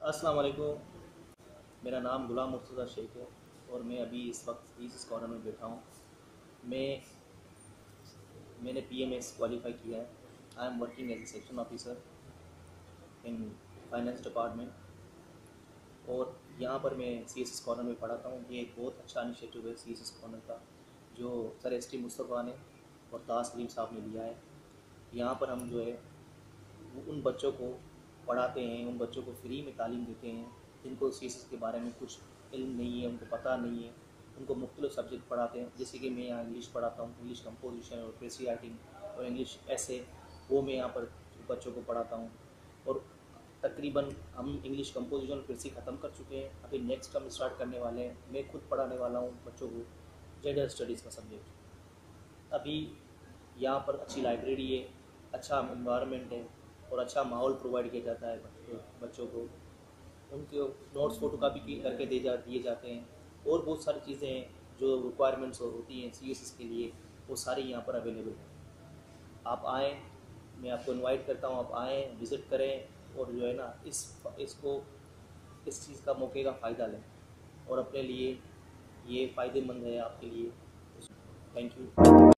अस्सलाम वालेकुम। मेरा नाम गुलाम मुर्तज़ा शेख है और मैं अभी इस वक्त इस कॉर्नर में बैठा हूँ। मैंने PMS क्वालिफाई किया है। I am working as a section officer in finance department और यहाँ पर मैं CSS कॉर्नर में पढ़ाता हूँ। ये एक बहुत अच्छा इनिशिएटिव है CSS कॉर्नर का, जो सर ST मुस्तफ़ा ने और ताज सलीम साहब ने लिया है। यहाँ पर हम जो है वो उन बच्चों को पढ़ाते हैं, उन बच्चों को फ्री में तालीम देते हैं जिनको CSS के बारे में कुछ इल्म नहीं है, उनको पता नहीं है। उनको मुख्तलिफ सब्जेक्ट पढ़ाते हैं, जैसे कि मैं यहाँ इंग्लिश पढ़ाता हूँ, इंग्लिश कंपोजिशन और प्रेसी राइटिंग और इंग्लिश ऐसे, वो मैं यहाँ पर बच्चों को पढ़ाता हूँ। और तकरीबन हम इंग्लिश कंपोजिशन और प्रेसी ख़त्म कर चुके हैं। अभी नेक्स्ट हम स्टार्ट करने वाले हैं। मैं खुद पढ़ाने वाला हूँ बच्चों को जेंडर स्टडीज़ का सब्जेक्ट। अभी यहाँ पर अच्छी लाइब्रेरी है, अच्छा इन्वायरमेंट है और अच्छा माहौल प्रोवाइड किया जाता है बच्चों को। उनके नोट्स फोटोकॉपी करके दिए जाते हैं और बहुत सारी चीज़ें हैं जो रिक्वायरमेंट्स होती हैं CSS के लिए, वो सारी यहाँ पर अवेलेबल हैं। आप आएँ, मैं आपको इनवाइट करता हूँ, आप आएँ, विज़िट करें और जो है ना इस चीज़ का मौके का फ़ायदा लें और अपने लिए ये फ़ायदेमंद है आपके लिए। Thank you.